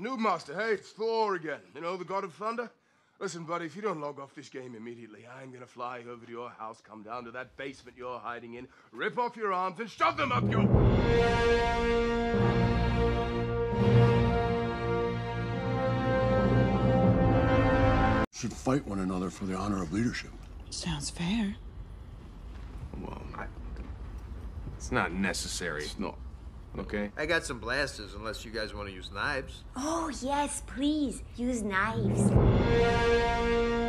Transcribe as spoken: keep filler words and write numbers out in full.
Noob Master, hey, it's Thor again. You know, the god of thunder? Listen, buddy, if you don't log off this game immediately, I'm gonna fly over to your house, come down to that basement you're hiding in, rip off your arms, and shove them up your... Should fight one another for the honor of leadership. Sounds fair. Well, I... it's not necessary. It's not. Okay? I got some blasters, unless you guys want to use knives. Oh, yes, please. Use knives.